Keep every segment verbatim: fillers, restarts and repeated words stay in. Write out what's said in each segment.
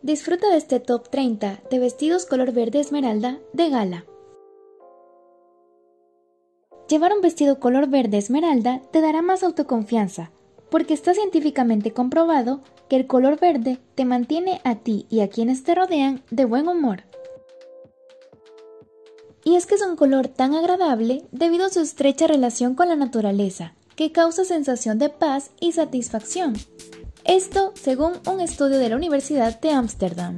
Disfruta de este top treinta de vestidos color verde esmeralda de gala. Llevar un vestido color verde esmeralda te dará más autoconfianza, porque está científicamente comprobado que el color verde te mantiene a ti y a quienes te rodean de buen humor. Y es que es un color tan agradable debido a su estrecha relación con la naturaleza, que causa sensación de paz y satisfacción. Esto según un estudio de la Universidad de Ámsterdam.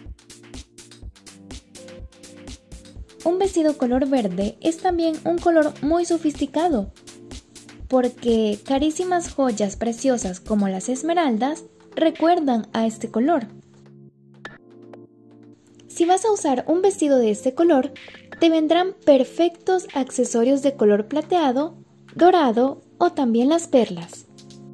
Un vestido color verde es también un color muy sofisticado, porque carísimas joyas preciosas como las esmeraldas recuerdan a este color. Si vas a usar un vestido de este color, te vendrán perfectos accesorios de color plateado, dorado o también las perlas.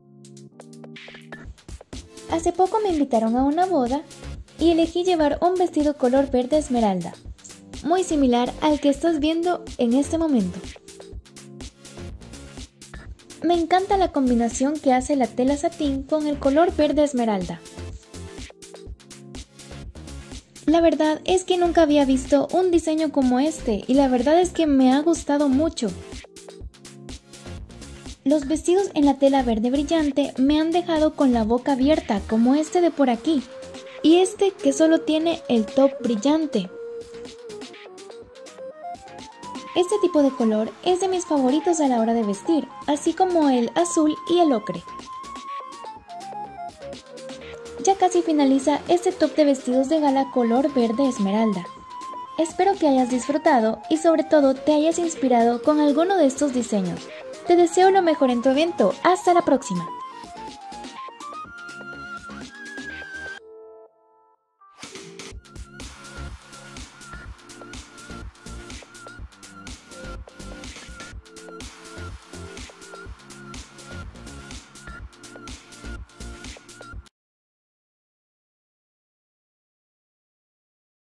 Hace poco me invitaron a una boda y elegí llevar un vestido color verde esmeralda, muy similar al que estás viendo en este momento. Me encanta la combinación que hace la tela satín con el color verde esmeralda. La verdad es que nunca había visto un diseño como este y la verdad es que me ha gustado mucho. Los vestidos en la tela verde brillante me han dejado con la boca abierta como este de por aquí y este que solo tiene el top brillante. Este tipo de color es de mis favoritos a la hora de vestir, así como el azul y el ocre. Ya casi finaliza este top de vestidos de gala color verde esmeralda. Espero que hayas disfrutado y sobre todo te hayas inspirado con alguno de estos diseños. Te deseo lo mejor en tu evento. Hasta la próxima.